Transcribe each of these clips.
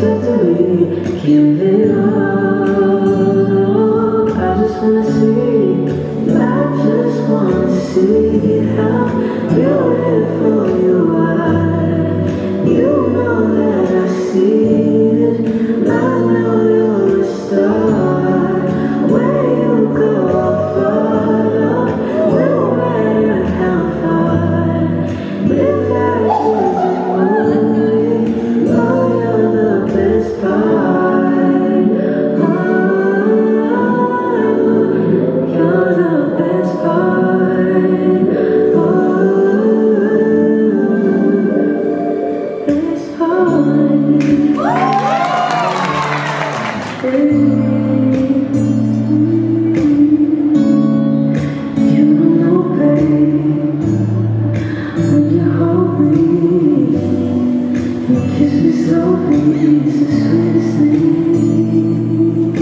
yourself to me. Give it all. I just wanna see. I just wanna see how beautiful you are. You know that I see it. I know you're a star. Where you go, I'll follow. No matter how far. If life was a movie, oh, you're the best part. Oh, you're the best part. Oh, best part. You don't know, babe, when you hold me, you kiss me slowly, it's the sweetest thing,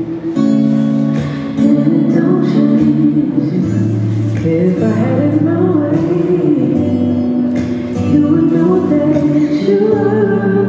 and it don't change. If I had it my way, you would know that you are.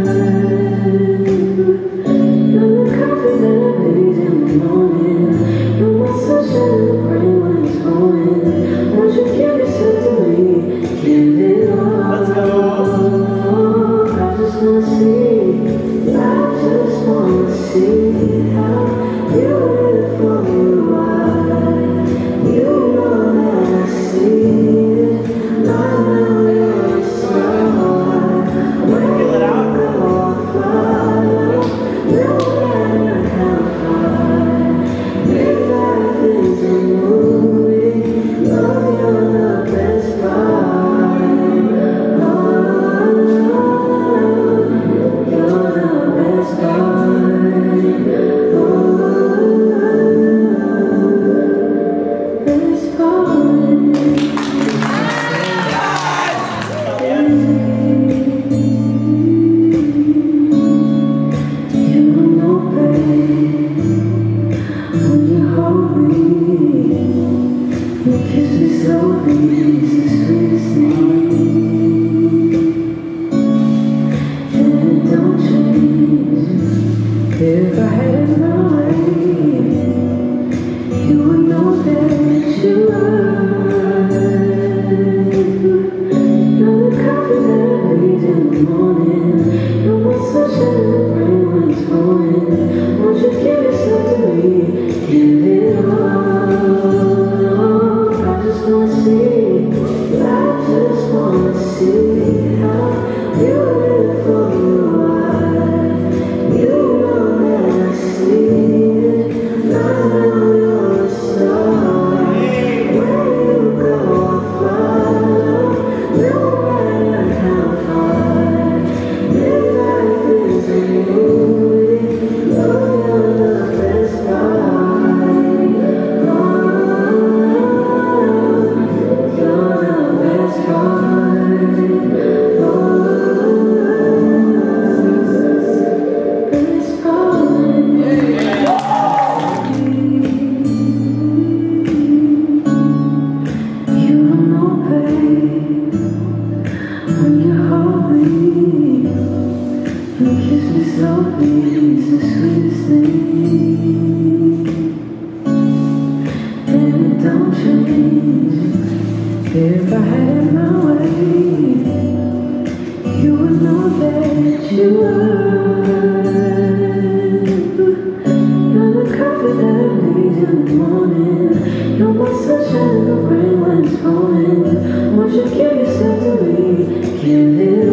You're the coffee that I made in the morning. You're my sunshine in the rain when it's pouring. Won't you give yourself to me? Give it all. Let's go. I just wanna see. I just wanna see how beautiful you are. You know that I see it. I know you're a star. Where you go, I'll follow. No matter how far. If life is a movie, oh, you're the best part. Oh, you're the best part. Oh, best part. You don't know, babe, when you hold me, you kiss me slowly, it's the sweetest thing, and it don't change. If I had it my way, you would know that you are. You're the coffee that I made in the morning. You're my sunshine in the rain when it's pouring. Won't you give yourself to me? Give it all. I just wanna see. I just wanna see how beautiful you are. You know that I see it. I know you're a star. Where you go, I'll follow. No matter how far. If life is a movie, oh, you're the best part. Oh, you're the best part. Oh, best part. You don't know, babe, when you hold me, you kiss me slowly, it's the sweetest thing, and it don't change. If I had it my way, you would know that you are. You're the coffee that I made in the morning. You're my sunshine in the rain when it's pouring. Won't you give yourself to me? Give it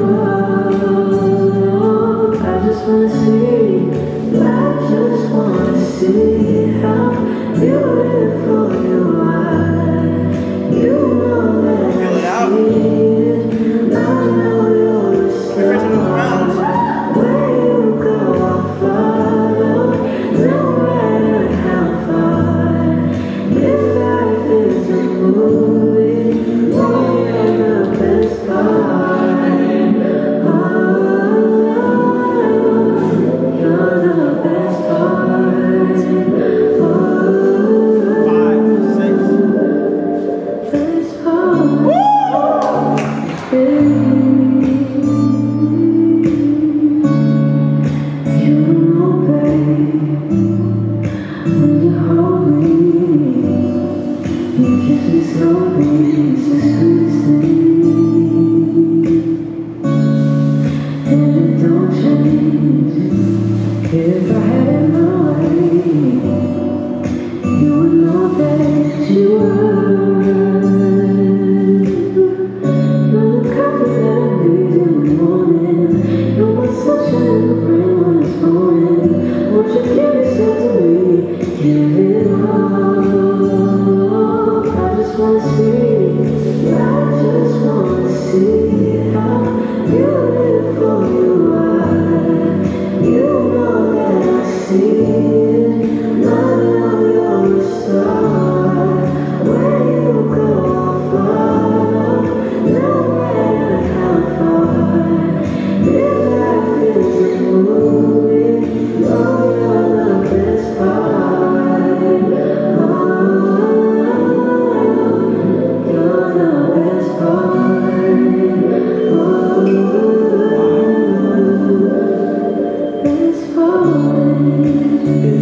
all. I just wanna see. I just wanna see how beautiful you are. You know that I see it. I know you're a star. Where you go, I'll follow. No matter how far. If life is a movie, oh, you're the best part. Oh, you're the best part. Oh, falling.